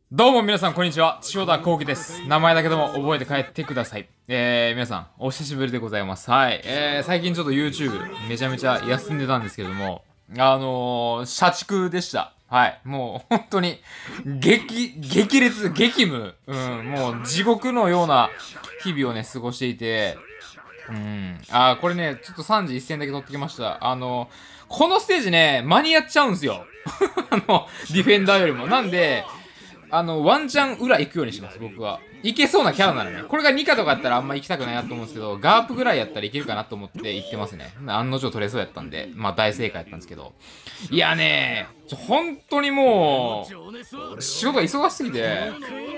どうも皆さんこんにちは。千代田幸喜です。名前だけでも覚えて帰ってください。皆さんお久しぶりでございます。はい。最近ちょっと YouTube めちゃめちゃ休んでたんですけれども、社畜でした。はい。もう本当に激烈、激務。もう地獄のような日々をね、過ごしていて、これね、ちょっと3時1戦だけ取ってきました。このステージね、間に合っちゃうんすよ。ディフェンダーよりも。なんで、ワンチャン裏行くようにします、僕は。行けそうなキャラならね。これが2課とかやったらあんま行きたくないなと思うんですけど、ガープぐらいやったらいけるかなと思って行ってますね。案の定取れそうやったんで、まあ大正解やったんですけど。いやね、本当にもう、仕事が忙しすぎて、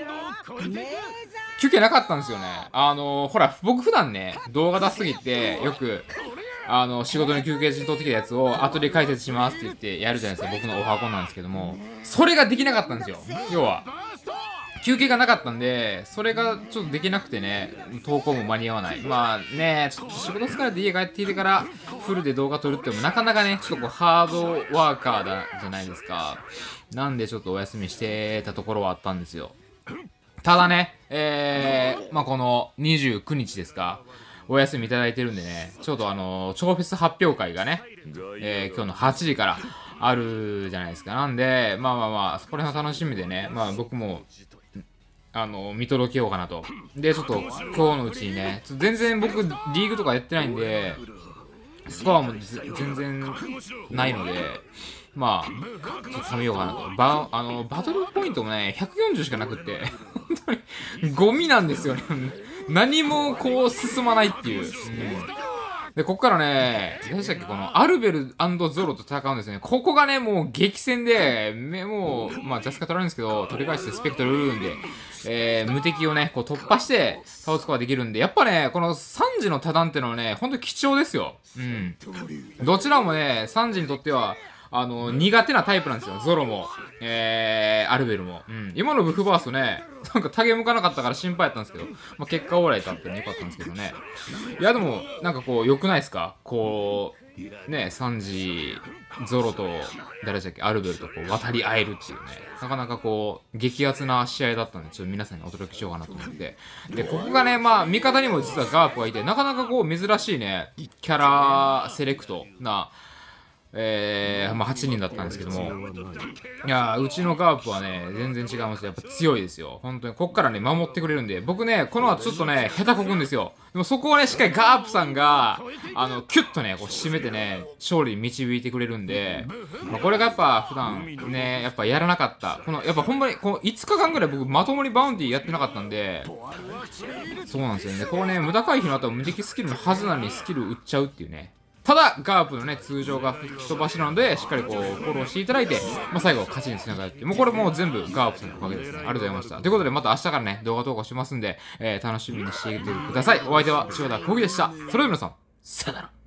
休憩なかったんですよね。ほら、僕普段ね、動画出しすぎて、よく、仕事の休憩中に撮ってきたやつを後で解説しますって言ってやるじゃないですか。僕のオファーコンなんですけども、それができなかったんですよ。要は、休憩がなかったんで、それがちょっとできなくてね、投稿も間に合わない。まあね、ちょっと仕事疲れて家帰ってきてからフルで動画撮るってもなかなかね、ちょっとこうハードワーカーだじゃないですか。なんでちょっとお休みしてたところはあったんですよ。ただね、まあこの29日ですか。お休みいただいてるんでね、ちょうど超フェス発表会がね、今日の8時からあるじゃないですか。なんで、まあ、そこら辺の楽しみでね、まあ僕も、見届けようかなと。で、ちょっと今日のうちにね、全然僕リーグとかやってないんで、スコアも全然ないので、まあ、ちょっと貯めようかなと。バトルポイントもね、140しかなくって、本当にゴミなんですよね。何もこう進まないっていう。で、ここからね、何でしたっけ、このアルベルゾロと戦うんですね。ここがね、もう激戦で、もう、まあ、ジャスカ取られるんですけど、取り返してスペクトルルーンで、無敵をね、こう突破して倒すことができるんで、やっぱね、この3時の多段ってのはね、ほんと貴重ですよ。どちらもね、3時にとっては、苦手なタイプなんですよ。ゾロも、アルベルも。今のブフバーストね、なんかタゲ向かなかったから心配やったんですけど、まあ、結果オーライだったんでよかったんですけどね。いや、でも、なんかこう、良くないですかこう、ね、サンジ、ゾロと、誰でしたっけ、アルベルとこう、渡り合えるっていうね。なかなかこう、激アツな試合だったんで、ちょっと皆さんにお届けしようかなと思って。で、ここがね、まあ、味方にも実はガープがいて、なかなかこう、珍しいね、キャラセレクトな、まあ8人だったんですけども、いやうちのガープはね、全然違いますよ。やっぱ強いですよ。本当に、こっからね、守ってくれるんで、僕ね、この後ちょっとね、下手こくんですよ。でもそこをね、しっかりガープさんが、キュッとね、こう締めてね、勝利に導いてくれるんで、まあ、これがやっぱ普段ね、やっぱやらなかった。この、やっぱほんまに、この5日間ぐらい僕まともにバウンティーやってなかったんで、そうなんですよね。こうね、無駄回避の後は無敵スキルのはずなのにスキル売っちゃうっていうね。ただ、ガープのね、通常が吹き飛ばしなので、しっかりこう、フォローしていただいて、まあ、最後、勝ちにつながるっていう。もうこれもう全部ガープさんのおかげですね。ありがとうございました。ということで、また明日からね、動画投稿しますんで、楽しみにしていてください。お相手は、千代田幸喜でした。それでは皆さん、さよなら。